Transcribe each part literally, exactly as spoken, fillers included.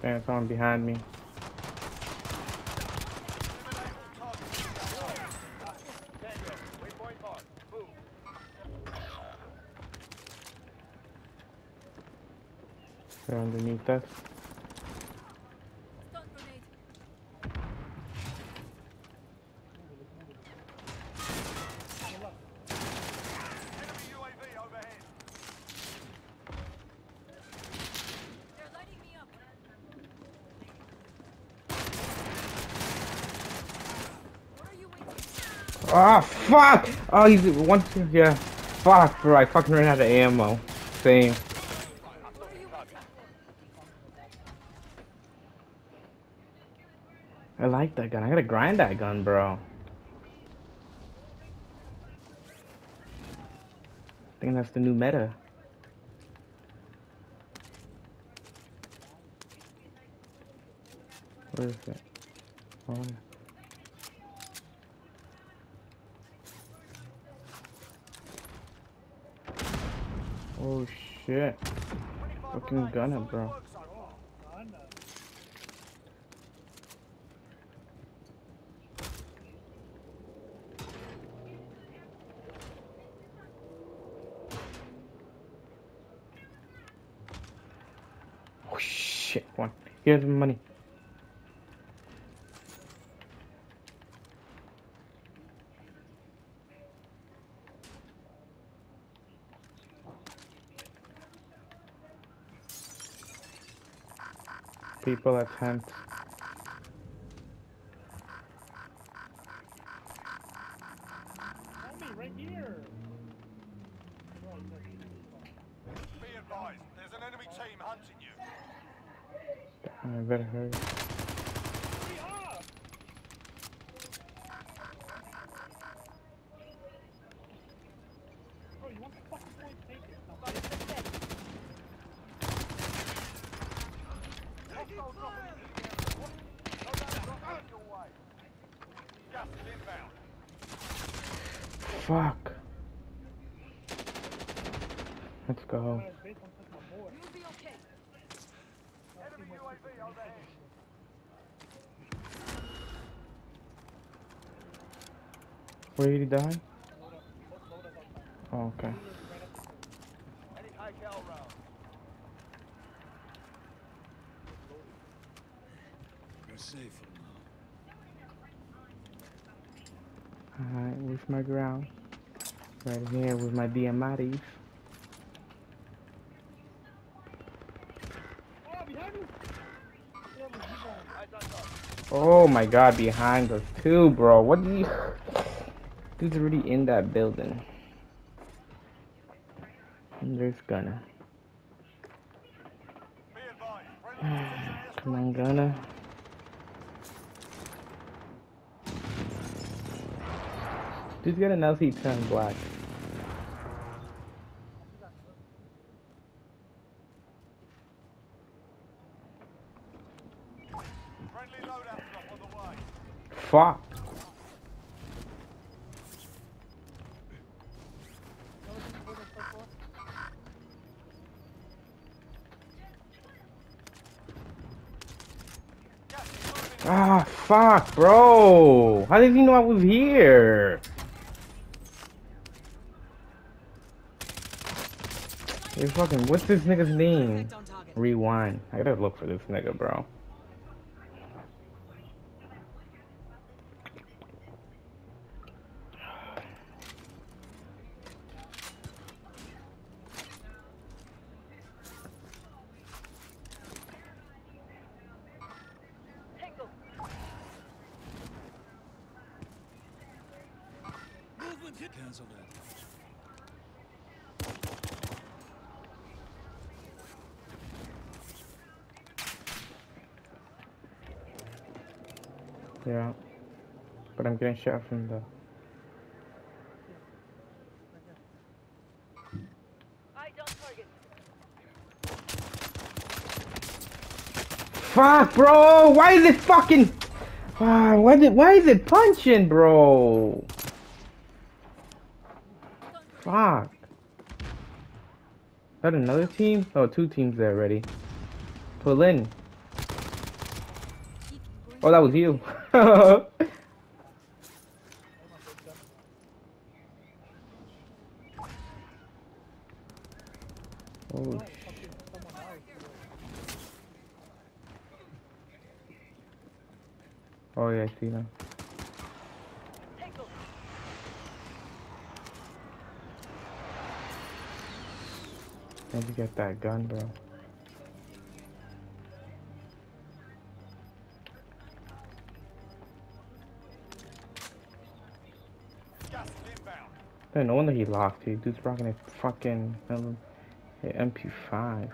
Damn, someone behind me. They're underneath us. Ah, fuck! Oh, he's one, two, yeah. Fuck, bro, I fucking ran out of ammo. Same. I like that gun. I gotta grind that gun, bro. I think that's the new meta. Where is it? Oh, yeah. Oh shit. Fucking gunner, bro. Oh shit, one. Here's the money. People at tent. Right here. Be advised, there's an enemy team hunting you. I better hurry. Bro, you want the fucking point? Take it. No, Fuck. Let's go. Where did he die? Oh, okay. You're safe for now. Alright, where's my ground? Right here with my Diamatis. Oh my god, behind us too, bro. What do you... Dude's already in that building. And there's Gunner. Come on, Gunner. Dude's got an L C ten black. Fuck. Ah, fuck, bro. How did he know I was here? Hey, fucking, what's this nigga's name? Rewind. I gotta look for this nigga, bro. Cancel that. Yeah. But I'm getting shot from the... Fuck, bro! Why is it fucking... Ah, why, is it, why is it punching, bro? Fuck. Is that another team? Oh, two teams there already. Pull in. Oh, that was you. Oh, No, sh- fucking someone else. oh yeah, I see now. How'd you get that gun, bro? Gas is inbound. Hey, no wonder he locked. He dude's rocking a fucking um, M P five.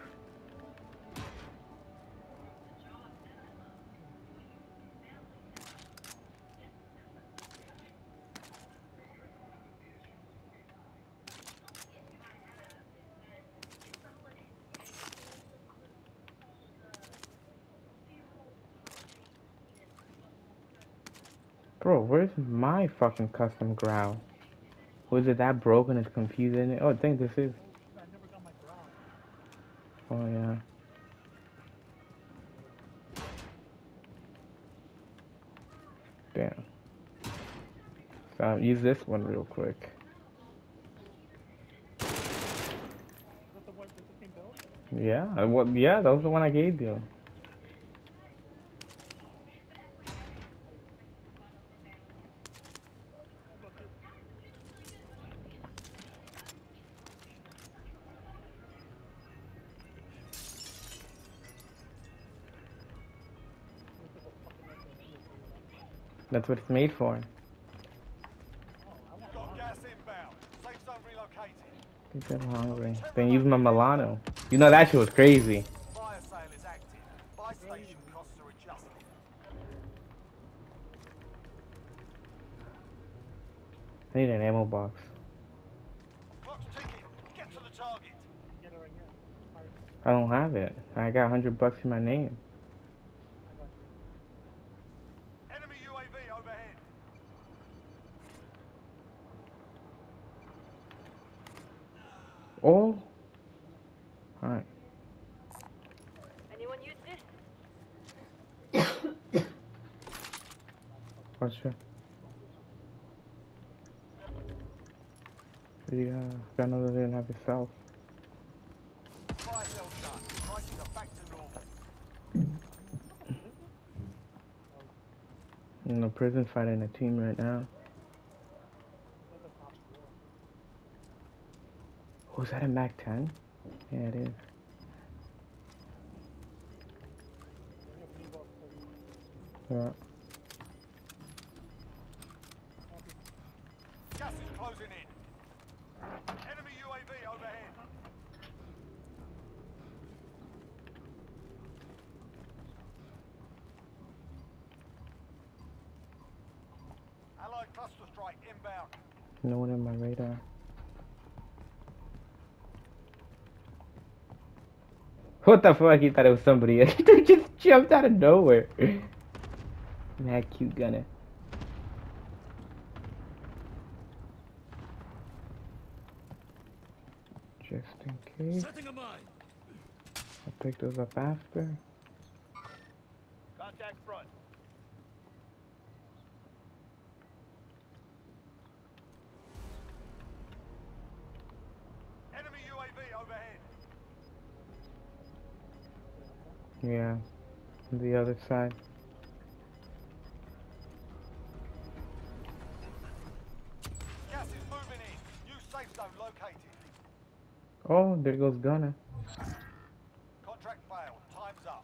Bro, where's my fucking custom growl? Was it that broken? It's confusing. Oh, I think this is. Oh shit, I never got my ground. Oh yeah. Damn. So I'll use this one real quick. Is that the one with the same build? Yeah. uh, What? Yeah, that was the one I gave you. Look, it, looks like a fucking S M G or something. That's what it's made for. Oh, I want Got one. gas inbound. Safe zone relocated. I think I'm hungry. Then use my Milano. You know that shit was crazy. Fire sale is active. Buy station costs are adjusted. I need an ammo box. Clock's ticking. Get to the target. Get it right here. Fire. I don't have it. I got a hundred bucks in my name. I got you. Enemy U A V overhead. Oh. Alright. Anyone use this? What's your? Yeah, got another didn't have yourself. Fire sale done. Prices are back to normal. You know, prison fighting a team right now. That's a top four. Oh, is that a Mac ten? Yeah, it is. Bring a blue box, please. Yeah. Gas is closing in. Enemy U A V overhead. Allied cluster strike inbound. No one in my radar. What the fuck? He thought it was somebody else. He just jumped out of nowhere. Mad cute gunner. Just in case. Setting a mine. I'll pick those up after. Contact front. Enemy U A V overhead. Yeah. The other side. Gas is moving in. New safe zone located. Oh, there goes Gunner. Contract failed. Time's up.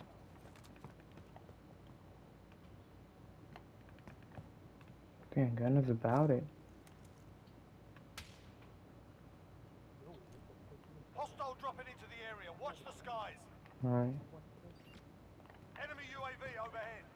Damn, Gunner's about it. Hostile dropping into the area. Watch the skies. Alright. Enemy U A V overhead.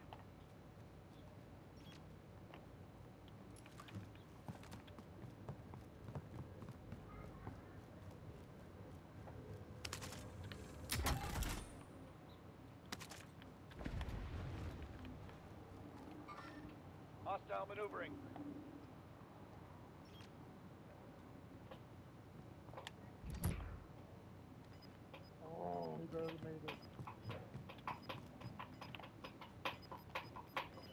Hostile maneuvering. Oh, he barely made it.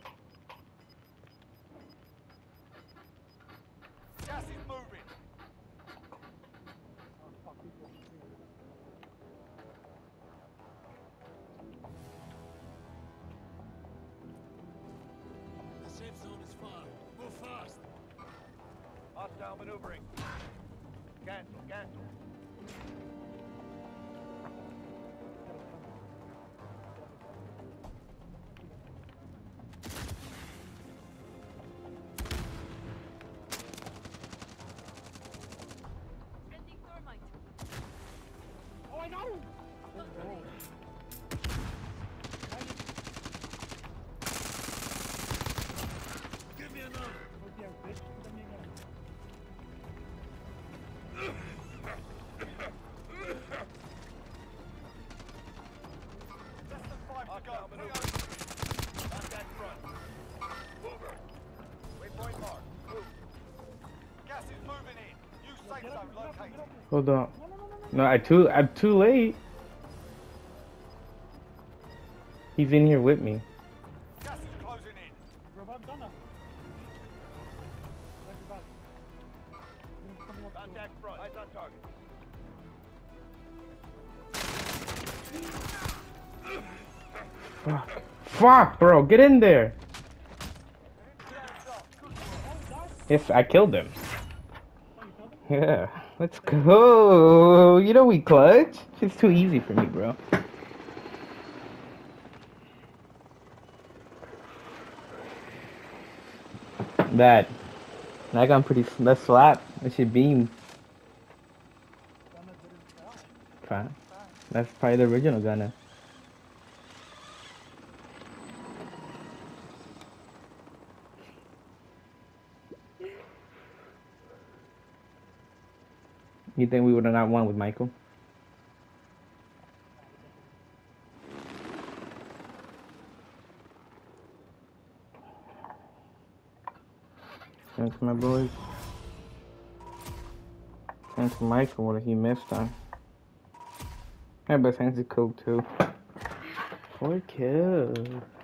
Hostile maneuvering. Cancel, cancel. Sending thermite. Oh, I know! Not grenade. Give me another. Oh, yeah, bitch. Let me again. Less than five to go. Maneuvering. Contact front. Mover. Waypoint mark. Move. Gas is moving in. New safe Get zone up, get up, located. get up. Hold on. No, no, no, no, no. No, I too. I'm too late. He's in here with me. Gas is closing in. Robot done. Right back. Coming up to- Contact front. Eyes on target. Fuck. Fuck, bro. Get in there. Yes, I killed him. Oh, you killed him? Yeah. Let's go. You know we clutch. It's too easy for me, bro. That. That gun pretty. That slap. That shit beam. Gunna didn't die. Fine. Fine. That's probably the original gunner. You think we would have not won with Michael? Thanks, my boys. Thanks to Michael, what he missed on. Yeah, but thanks to Coke too. Four kills.